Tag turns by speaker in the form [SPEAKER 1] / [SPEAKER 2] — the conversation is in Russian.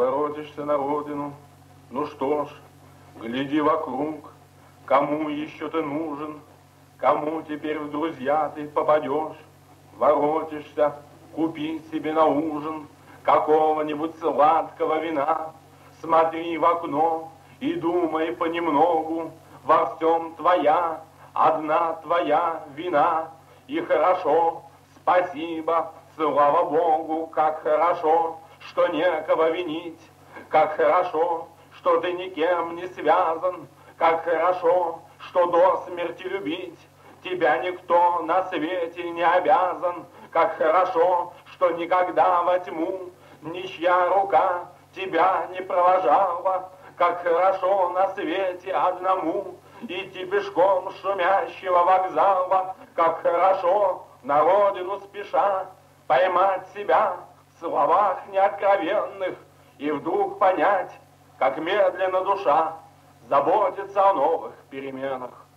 [SPEAKER 1] воротишься на родину. Ну что ж, гляди вокруг, кому еще ты нужен, кому теперь в друзья ты попадешь. Воротишься, купи себе на ужин какого-нибудь сладкого вина. Смотри в окно и думай понемногу, во всем твоя, одна твоя вина. И хорошо, спасибо, слава Богу, как хорошо, что некого винить, как хорошо, что ты никем не связан, как хорошо, что до смерти любить тебя никто на свете не обязан, как хорошо, что никогда во тьму ничья рука тебя не провожала, как хорошо на свете одному идти пешком с шумящего вокзала, как хорошо на родину спеша поймать себя в словах неоткровенных и вдруг понять, как медленно душа заботится о новых переменах.